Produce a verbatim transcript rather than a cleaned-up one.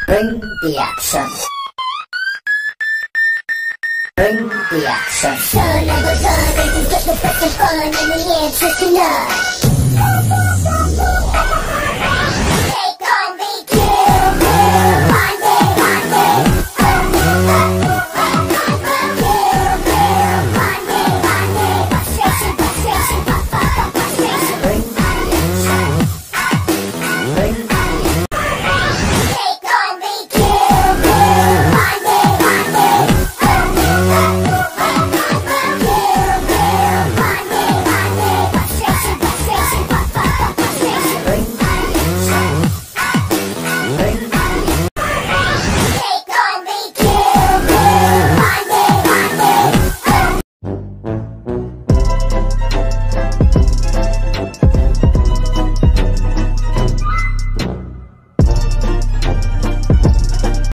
Bring the action. Bring the action. Son of a gun, baby, get the best of fun, and the answer's tonight.